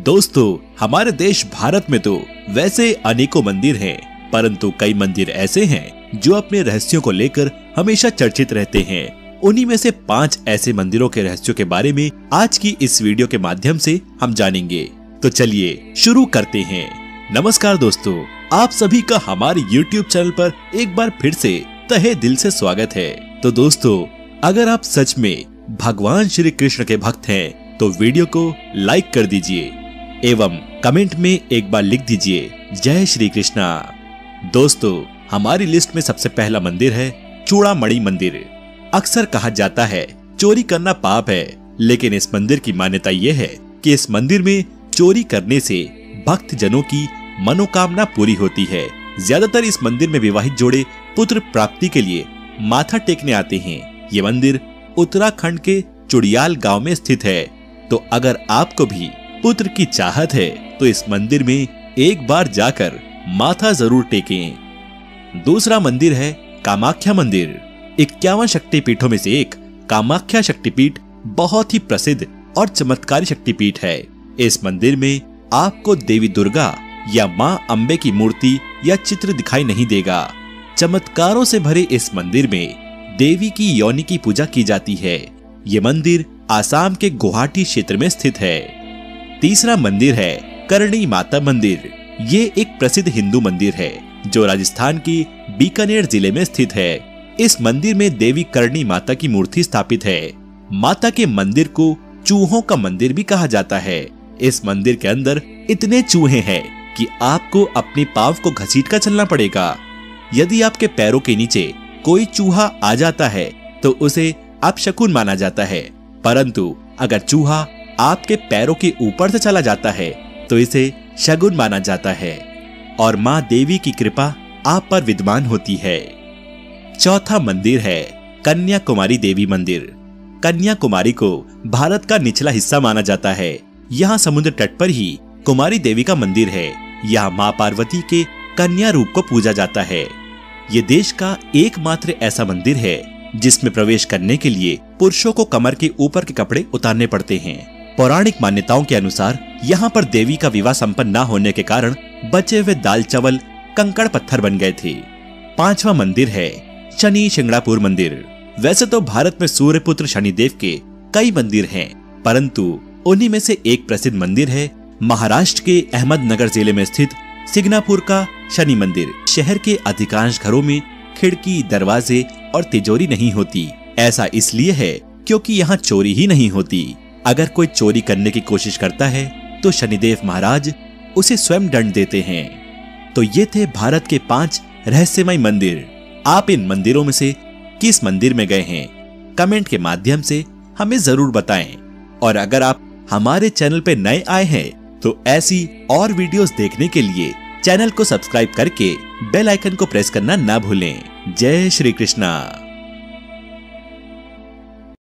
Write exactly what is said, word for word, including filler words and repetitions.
दोस्तों, हमारे देश भारत में तो वैसे अनेकों मंदिर हैं, परंतु कई मंदिर ऐसे हैं जो अपने रहस्यों को लेकर हमेशा चर्चित रहते हैं। उन्हीं में से पांच ऐसे मंदिरों के रहस्यों के बारे में आज की इस वीडियो के माध्यम से हम जानेंगे। तो चलिए शुरू करते हैं। नमस्कार दोस्तों, आप सभी का हमारे यूट्यूब चैनल पर एक बार फिर से तहे दिल से स्वागत है। तो दोस्तों, अगर आप सच में भगवान श्री कृष्ण के भक्त हैं तो वीडियो को लाइक कर दीजिए एवं कमेंट में एक बार लिख दीजिए जय श्री कृष्णा। दोस्तों, हमारी लिस्ट में सबसे पहला मंदिर है चूड़ामणि मंदिर। अक्सर कहा जाता है चोरी करना पाप है, लेकिन इस मंदिर की मान्यता यह है कि इस मंदिर में चोरी करने से भक्त जनों की मनोकामना पूरी होती है। ज्यादातर इस मंदिर में विवाहित जोड़े पुत्र प्राप्ति के लिए माथा टेकने आते हैं। ये मंदिर उत्तराखंड के चुड़ियाल गांव में स्थित है। तो अगर आपको भी पुत्र की चाहत है तो इस मंदिर में एक बार जाकर माथा जरूर टेकें। दूसरा मंदिर है कामाख्या मंदिर। इक्यावन शक्तिपीठों में से एक कामाख्या शक्तिपीठ बहुत ही प्रसिद्ध और चमत्कारी शक्तिपीठ है। इस मंदिर में आपको देवी दुर्गा या मां अंबे की मूर्ति या चित्र दिखाई नहीं देगा। चमत्कारों से भरे इस मंदिर में देवी की योनि की पूजा की जाती है। ये मंदिर आसाम के गुवाहाटी क्षेत्र में स्थित है। तीसरा मंदिर है करणी माता मंदिर। ये एक प्रसिद्ध हिंदू मंदिर है जो राजस्थान की बीकानेर जिले में स्थित है। इस मंदिर में देवी करणी माता की मूर्ति स्थापित है। माता के मंदिर को चूहों का मंदिर भी कहा जाता है। इस मंदिर के अंदर इतने चूहे हैं कि आपको अपने पांव को घसीट कर चलना पड़ेगा। यदि आपके पैरों के नीचे कोई चूहा आ जाता है तो उसे अपशकुन माना जाता है, परंतु अगर चूहा आपके पैरों के ऊपर से चला जाता है तो इसे शगुन माना जाता है और मां देवी की कृपा आप पर विद्यमान होती है। चौथा मंदिर है कन्याकुमारी देवी मंदिर। कन्याकुमारी को भारत का निचला हिस्सा माना जाता है। यहाँ समुद्र तट पर ही कुमारी देवी का मंदिर है। यहाँ मां पार्वती के कन्या रूप को पूजा जाता है। ये देश का एकमात्र ऐसा मंदिर है जिसमें प्रवेश करने के लिए पुरुषों को कमर के ऊपर के कपड़े उतारने पड़ते हैं। पौराणिक मान्यताओं के अनुसार यहाँ पर देवी का विवाह संपन्न न होने के कारण बचे हुए दाल चावल कंकड़ पत्थर बन गए थे। पांचवा मंदिर है शनि शिंगणापुर मंदिर। वैसे तो भारत में सूर्यपुत्र शनिदेव के कई मंदिर हैं, परंतु उन्हीं में से एक प्रसिद्ध मंदिर है महाराष्ट्र के अहमदनगर जिले में स्थित सिंगणापुर का शनि मंदिर। शहर के अधिकांश घरों में खिड़की, दरवाजे और तिजोरी नहीं होती। ऐसा इसलिए है क्योंकि यहाँ चोरी ही नहीं होती। अगर कोई चोरी करने की कोशिश करता है तो शनिदेव महाराज उसे स्वयं दंड देते हैं। तो ये थे भारत के पांच रहस्यमय मंदिर। आप इन मंदिरों में से किस मंदिर में गए हैं? कमेंट के माध्यम से हमें जरूर बताएं। और अगर आप हमारे चैनल पे नए आए हैं तो ऐसी और वीडियोस देखने के लिए चैनल को सब्सक्राइब करके बेल आइकन को प्रेस करना ना भूलें। जय श्री कृष्णा।